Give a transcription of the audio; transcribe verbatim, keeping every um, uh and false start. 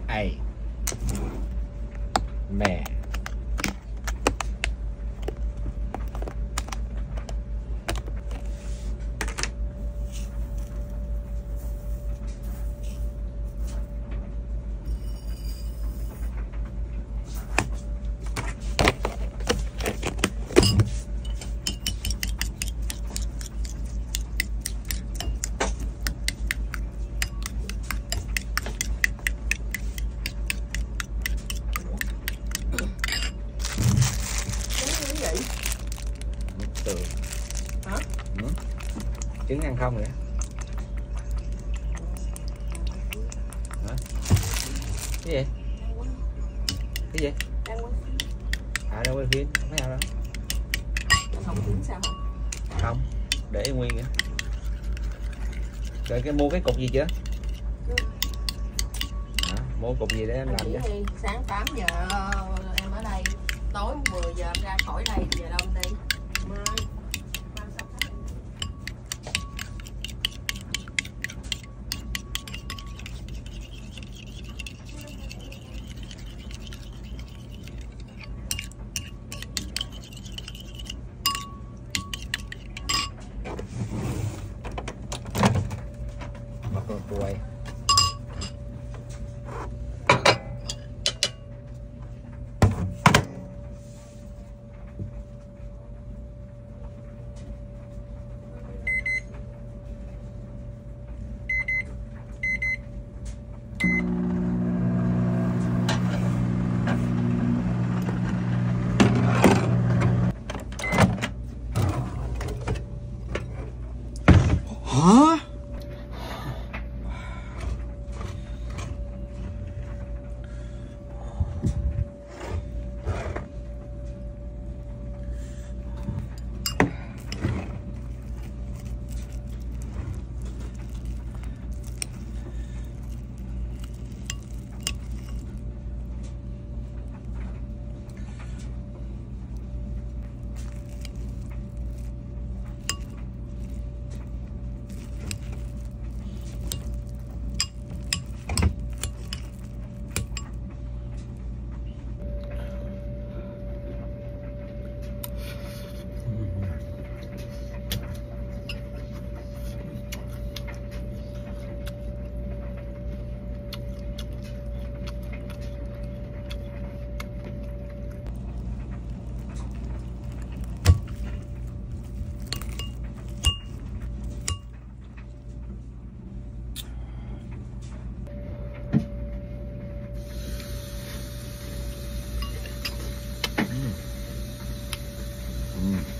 A mẹ tường hả? Ừ. Trứng ăn không vậy? Hả? Cái gì? Cái gì? À đâu quay phim, không thấy nào đâu. Không trứng sao hả? Không, để nguyên vậy. Rồi cái mua cái cục gì chưa? Hả? Mua cục gì để em làm chứ? Sáng tám giờ em ở đây, tối mười giờ em ra khỏi đây, giờ đâu em đi? Mai. Bắt con quay. Hả? Ừ.